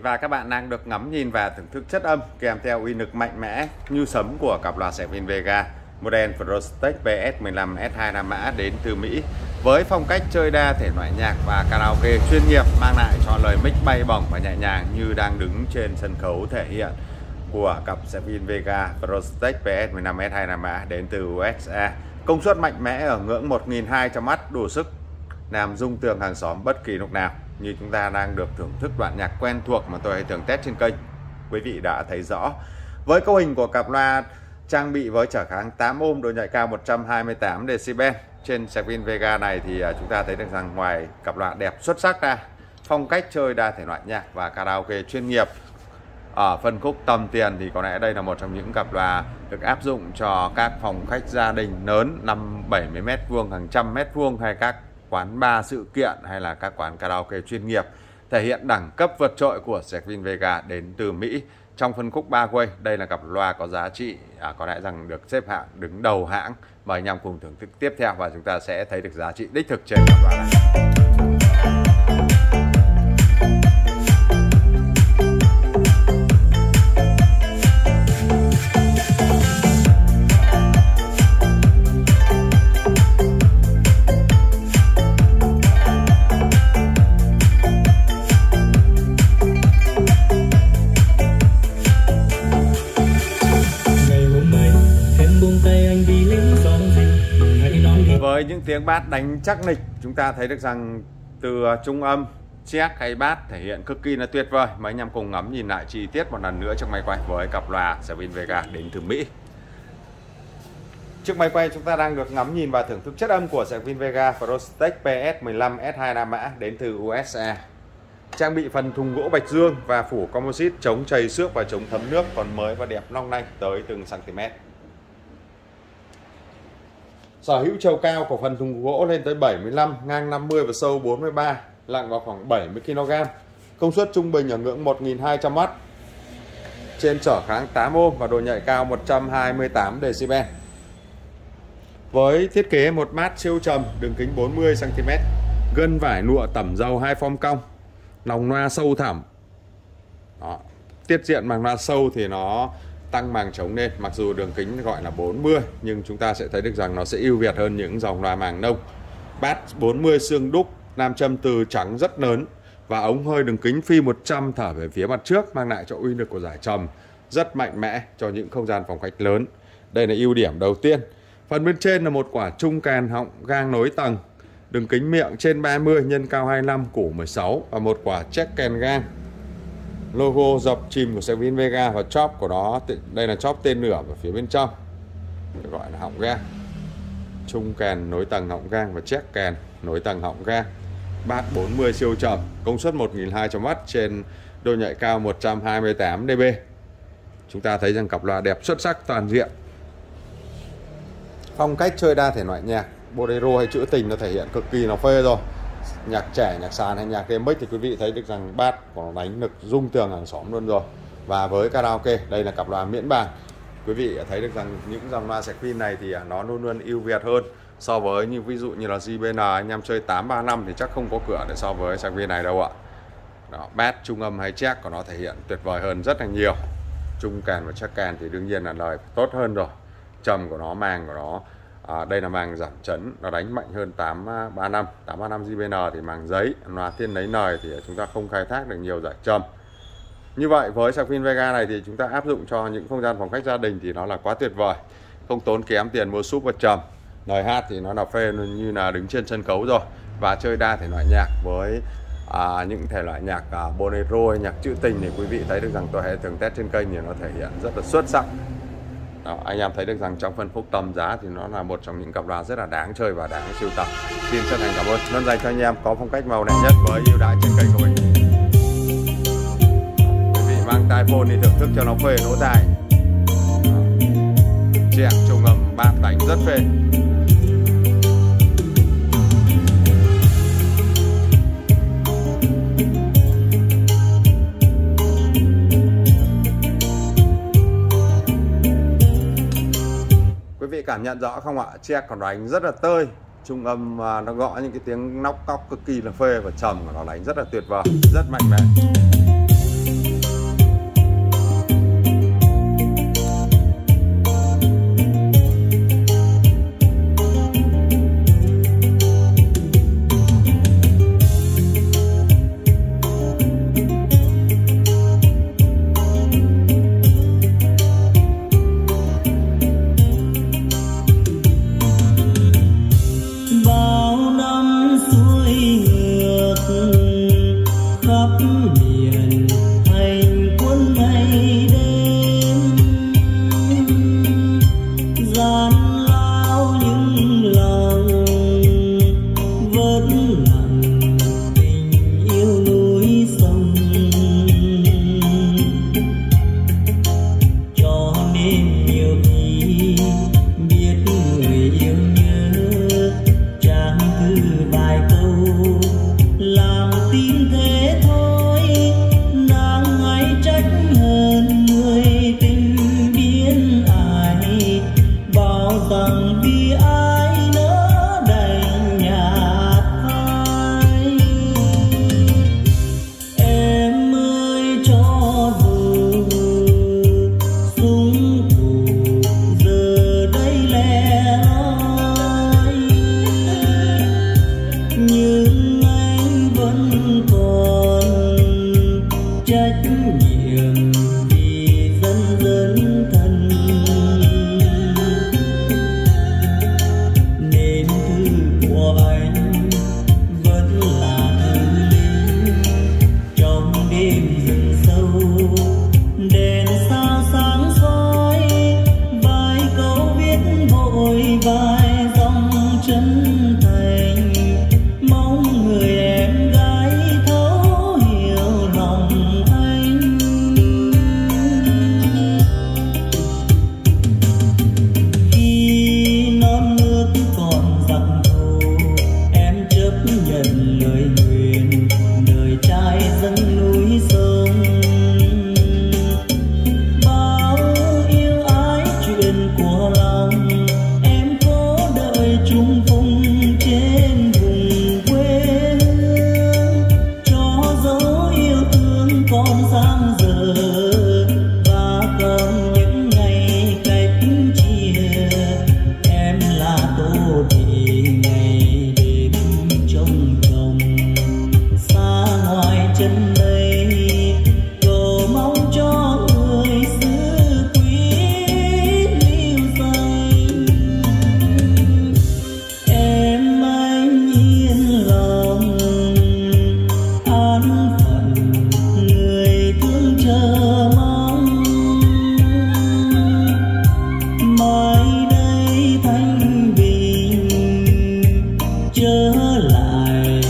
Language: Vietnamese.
và các bạn đang được ngắm nhìn và thưởng thức chất âm kèm theo uy lực mạnh mẽ như sấm của cặp loa Sevin Vega model Frostech PS15 S2 La Mã đến từ Mỹ, với phong cách chơi đa thể loại nhạc và karaoke chuyên nghiệp, mang lại cho lời mic bay bổng và nhẹ nhàng như đang đứng trên sân khấu thể hiện của cặp Sevin Vega Frostech PS15 S2 La Mã đến từ USA. Công suất mạnh mẽ ở ngưỡng 1200W, đủ sức làm rung tường hàng xóm bất kỳ lúc nào. Như chúng ta đang được thưởng thức đoạn nhạc quen thuộc mà tôi hay thường test trên kênh, quý vị đã thấy rõ. Với cấu hình của cặp loa trang bị với trở kháng 8 ohm, độ nhạy cao 128 decibel trên Sevin Vega này thì chúng ta thấy được rằng ngoài cặp loa đẹp xuất sắc ra, phong cách chơi đa thể loại nhạc và karaoke chuyên nghiệp ở phân khúc tầm tiền thì có lẽ đây là một trong những cặp loa được áp dụng cho các phòng khách gia đình lớn 50-70 m2, hàng trăm mét vuông, hay các quán bar sự kiện hay là các quán karaoke chuyên nghiệp, thể hiện đẳng cấp vượt trội của Sevin Vega đến từ Mỹ. Trong phân khúc 3 way, đây là cặp loa có giá trị có lẽ rằng được xếp hạng đứng đầu hãng. Mời anh em cùng thưởng thức tiếp theo và chúng ta sẽ thấy được giá trị đích thực trên cặp loa này. Với những tiếng bass đánh chắc nịch, chúng ta thấy được rằng từ trung âm, check hay bass thể hiện cực kỳ là tuyệt vời. Mấy anh em cùng ngắm nhìn lại chi tiết một lần nữa trong máy quay với cặp loa Sevin Vega đến từ Mỹ. Trước máy quay chúng ta đang được ngắm nhìn và thưởng thức chất âm của Sevin Vega Frostech PS15 S2 La Mã đến từ USA. Trang bị phần thùng gỗ bạch dương và phủ composite chống trầy xước và chống thấm nước, còn mới và đẹp long lanh tới từng cm. Sở hữu chiều cao của phần thùng gỗ lên tới 75, ngang 50 và sâu 43, nặng vào khoảng 70 kg. Công suất trung bình ở ngưỡng 1200W. Trên trở kháng 8 ohm và độ nhạy cao 128 decibel. Với thiết kế một bát siêu trầm, đường kính 40 cm, gân vải lụa tẩm dầu 2 form cong, lòng loa sâu thẳm. Đó. Tiết diện màng loa sâu thì nó tăng màng trống lên, mặc dù đường kính gọi là 40 nhưng chúng ta sẽ thấy được rằng nó sẽ ưu việt hơn những dòng loa màng nông. Bát 40 xương đúc, nam châm từ trắng rất lớn và ống hơi đường kính phi 100 thở về phía mặt trước, mang lại cho uy lực của giải trầm rất mạnh mẽ cho những không gian phòng khách lớn. Đây là ưu điểm đầu tiên. Phần bên trên là một quả trung kèn họng gang nối tầng, đường kính miệng trên 30 nhân cao 25, củ 16 và một quả check kèn gang. Logo dập chìm của Sevin Vega và chóp của nó, đây là chóp tên lửa ở phía bên trong, được gọi là họng gang. Trung kèn nối tầng họng gang và check kèn nối tầng họng gang. Bass 40 siêu trầm, công suất 1200W trên độ nhạy cao 128 dB. Chúng ta thấy rằng cặp loa đẹp xuất sắc toàn diện. Phong cách chơi đa thể loại nhạc, bolero hay trữ tình nó thể hiện cực kỳ nó phê rồi. Nhạc trẻ, nhạc sàn hay nhạc remix thì quý vị thấy được rằng bass của nó đánh lực rung tường hàng xóm luôn rồi. Và với karaoke, đây là cặp loa miễn bàn. Quý vị thấy được rằng những dòng loa Sevin này thì nó luôn luôn ưu việt hơn so với như ví dụ như là JBL, anh em chơi 835 thì chắc không có cửa để so với Sevin này đâu ạ. Đó, bass, trung âm hay check của nó thể hiện tuyệt vời hơn rất là nhiều. Trung kèn và check kèn thì đương nhiên là lời tốt hơn rồi. Trầm của nó, màng của nó, đây là màng giảm chấn, nó đánh mạnh hơn 835 JBL thì màng giấy, loa tiên lấy lời thì chúng ta không khai thác được nhiều giải trầm. Như vậy với Sevin Vega này thì chúng ta áp dụng cho những không gian phòng khách gia đình thì nó là quá tuyệt vời, không tốn kém tiền mua súp và trầm. Lời hát thì nó là phê như là đứng trên sân khấu rồi, và chơi đa thể loại nhạc với những thể loại nhạc bolero hay nhạc trữ tình thì quý vị thấy được rằng tôi hay thường test trên kênh thì nó thể hiện rất là xuất sắc. Đó, anh em thấy được rằng trong phân khúc tầm giá thì nó là một trong những cặp loa rất là đáng chơi và đáng sưu tập. Xin chân thành cảm ơn, luôn dành cho anh em có phong cách màu đẹp nhất với ưu đãi trên kênh của mình. Quý vị mang tai phone thì thưởng thức cho nó phê nỗ tai. Chẹt trung âm bass đánh rất phê. Quý vị cảm nhận rõ không ạ? Check còn đánh rất là tơi, trung âm nó gõ những cái tiếng nóc cóc cực kỳ là phê, và trầm của nó đánh rất là tuyệt vời, rất mạnh mẽ. chân thành, mong người em gái thấu hiểu lòng anh. Khi non nước còn giặc thù, em chấp nhận lời nguyện đời trai dâng núi sông. Bao yêu ái chuyện của lòng, em có đợi chung phùng trên vùng quê hương, cho dấu yêu thương còn dang dở và còn những ngày cách chia. Em là tô thị ngày đêm trông trồng xa ngoài chân đây, cầu mong cho người xứ quý lưu danh. Em anh yên lòng an phận, người thương chờ mong. Mai đây thanh bình trở lại